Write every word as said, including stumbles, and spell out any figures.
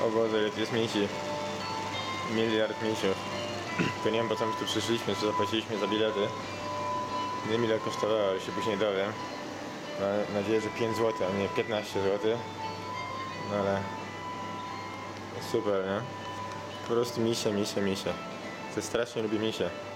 O Boże, ile tu jest misi. Miliard misiów. To nie wiem, po co my tu przyszliśmy, czy zapłaciliśmy za bilety. Nie wiem, ile kosztowało, ale się później dowiem. Mam nadzieję, że pięć złotych, a nie piętnaście złotych. No ale... Super, nie? Po prostu misie, misie, misie. To strasznie lubię misie.